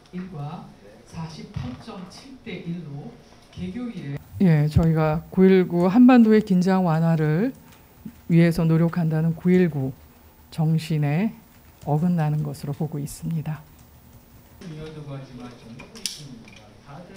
1과 48.7대 1로 개교일에 저희가 9.19 한반도의 긴장 완화를 위해서 노력한다는 9.19 정신에 어긋나는 것으로 보고 있습니다.